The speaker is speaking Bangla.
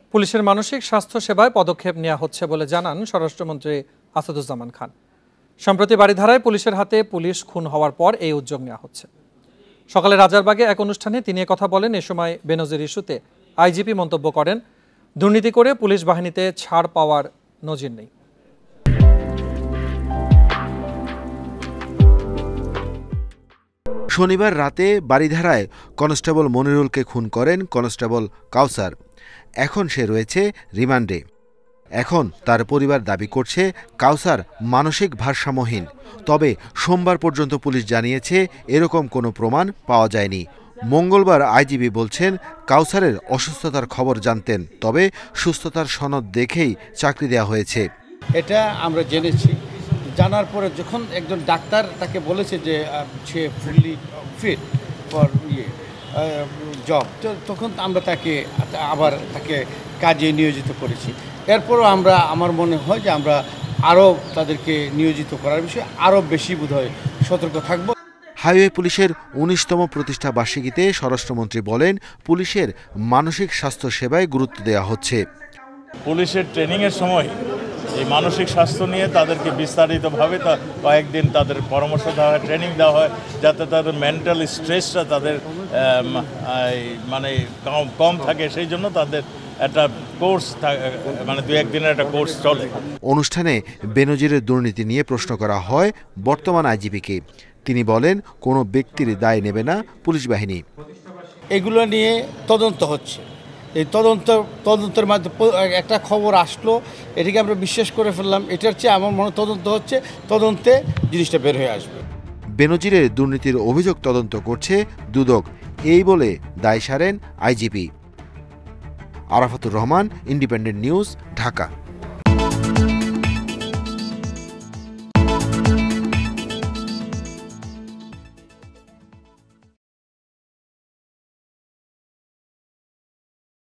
পুলিশের মানসিক স্বাস্থ্য সেবায় পদক্ষেপ নেওয়া হচ্ছে বলে জানান স্বরাষ্ট্রমন্ত্রী আসাদুজ্জামান খান। সম্প্রতি বারিধারায় পুলিশের হাতে পুলিশ খুন হওয়ার পর এই উদ্যোগ নেওয়া হচ্ছে। সকালে রাজারবাগে এক অনুষ্ঠানে তিনি কথা বলেন। এ সময় বেনজির ইস্যুতে আইজিপি মন্তব্য করেন, দুর্নীতি করে পুলিশ বাহিনীতে ছাড় পাওয়ার নজির নেই। শনিবার রাতে বারিধারায় কনস্টেবল মনিরুলকে খুন করেন কনস্টেবল কাউসার। এখন সে রয়েছে রিমান্ডে। এখন তার পরিবার দাবি করছে কাউসার মানসিক ভারসাম্যহীন। তবে সোমবার পর্যন্ত পুলিশ জানিয়েছে এরকম কোনো প্রমাণ পাওয়া যায়নি। মঙ্গলবার আইজিপি বলছেন কাউসারের অসুস্থতার খবর জানতেন, তবে সুস্থতার সনদ দেখেই চাকরি দেওয়া হয়েছে। এটা আমরা জেনেছি। জানার পরে যখন একজন ডাক্তার তাকে বলেছে যে সে ফুললি ফিট ফর জব, তখন আমরা তাকে কাজে নিয়োজিত করেছি। এরপরও আমার মনে হয় যে আমরা আরও তাদেরকে নিয়োজিত করার বিষয়ে আরও বেশি বোধহয় সতর্ক থাকব। হাইওয়ে পুলিশের ১৯তম প্রতিষ্ঠা বার্ষিকীতে স্বরাষ্ট্রমন্ত্রী বলেন, পুলিশের মানসিক স্বাস্থ্য সেবায় গুরুত্ব দেওয়া হচ্ছে। পুলিশের ট্রেনিংয়ের সময় এই মানসিক স্বাস্থ্য নিয়ে তাদেরকে বিস্তারিতভাবে কয়েকদিন তাদের পরামর্শ দেওয়া হয়, ট্রেনিং দেওয়া হয়, যাতে তাদের মেন্টাল স্ট্রেসটা তাদের মানে কম থাকে। সেই জন্য তাদের একটা কোর্স মানে ২-১ দিনের একটা কোর্স চলে। অনুষ্ঠানে বেনজিরের দুর্নীতি নিয়ে প্রশ্ন করা হয় বর্তমান আইজিপিকে। তিনি বলেন, কোনো ব্যক্তির দায় নেবে না পুলিশ বাহিনী। এগুলো নিয়ে তদন্ত হচ্ছে। এই তদন্তের মাধ্যমে একটা খবর আসলো, এটাকে আমরা বিশ্বাস করে ফেললাম। এটার চেয়ে আমার মনে তদন্ত হচ্ছে, তদন্তে জিনিসটা বের হয়ে আসবে। বেনজিরের দুর্নীতির অভিযোগ তদন্ত করছে দুদক, এই বলে দায় সারেন IGP. Arafatur Rahman, Independent News, Dhaka.